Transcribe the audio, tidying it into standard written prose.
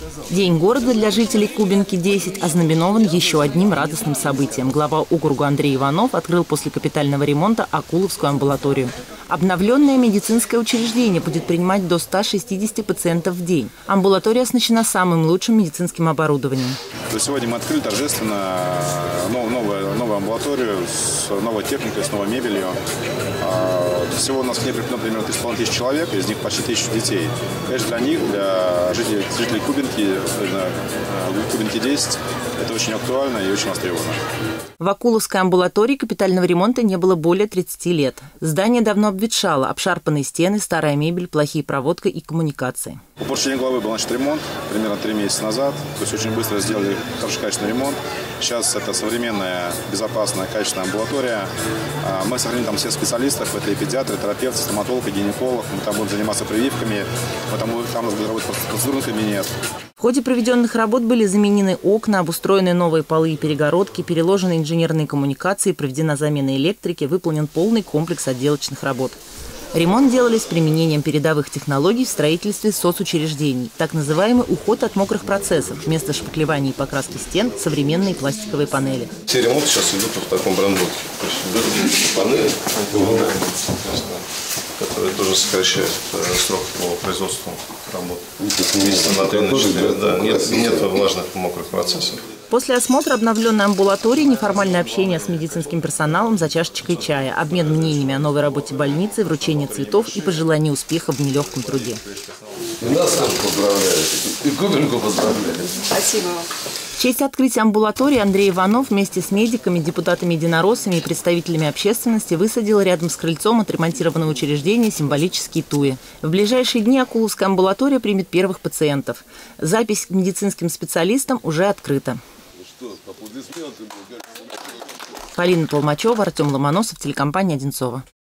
День города для жителей Кубинки-10 ознаменован еще одним радостным событием. Глава округа Андрей Иванов открыл после капитального ремонта Акуловскую амбулаторию. Обновленное медицинское учреждение будет принимать до 160 пациентов в день. Амбулатория оснащена самым лучшим медицинским оборудованием. Сегодня мы открыли торжественно новую амбулаторию с новой техникой, с новой мебелью. Всего у нас к ней прикреплено примерно 3500 человек, из них почти 1000 детей. Конечно, для них, для жителей Кубинки-10, это очень актуально и очень востребовано. В Акуловской амбулатории капитального ремонта не было более 30 лет. Здание давно обветшало, обшарпанные стены, старая мебель, плохие проводка и коммуникации. У поручения главы был ремонт примерно 3 месяца назад. То есть очень быстро сделали хороший качественный ремонт. Сейчас это современная, безопасная, качественная амбулатория. Мы сохраним там всех специалистов. Это и педиатры, и терапевты, стоматолог, и гинеколог. Мы там будем заниматься прививками. Там будет работать процедурный кабинет. В ходе проведенных работ были заменены окна, обустроены новые полы и перегородки, переложены инженерные коммуникации, проведена замена электрики, выполнен полный комплекс отделочных работ. Ремонт делали с применением передовых технологий в строительстве соцучреждений. Так называемый уход от мокрых процессов. Вместо шпаклевания и покраски стен – современные пластиковые панели. Все ремонты сейчас идут в таком брендбуке. Панели, которые тоже сокращают срок по производству работ. Нет влажных мокрых процессов. После осмотра обновленной амбулатории неформальное общение с медицинским персоналом за чашечкой чая, обмен мнениями о новой работе больницы, вручение цветов и пожелание успеха в нелегком труде. И нас поздравляют, и Кубинку поздравляют. Спасибо вам. В честь открытия амбулатории Андрей Иванов вместе с медиками, депутатами-единороссами и представителями общественности высадил рядом с крыльцом отремонтированного учреждения символические туи. В ближайшие дни Акуловская амбулатория примет первых пациентов. Запись к медицинским специалистам уже открыта. Полина Толмачева, Артем Ломоносов, телекомпания «Одинцова».